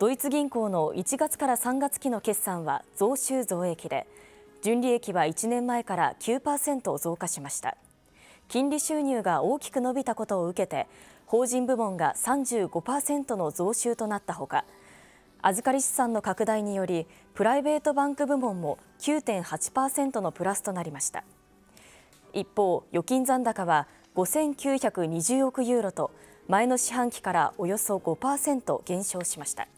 ドイツ銀行の1月から3月期の決算は増収増益で、純利益は1年前から 9% 増加しました。金利収入が大きく伸びたことを受けて、法人部門が 35% の増収となったほか、預かり資産の拡大によりプライベートバンク部門も 9.8% のプラスとなりました。一方、預金残高は5920億ユーロと前の四半期からおよそ 5% 減少しました。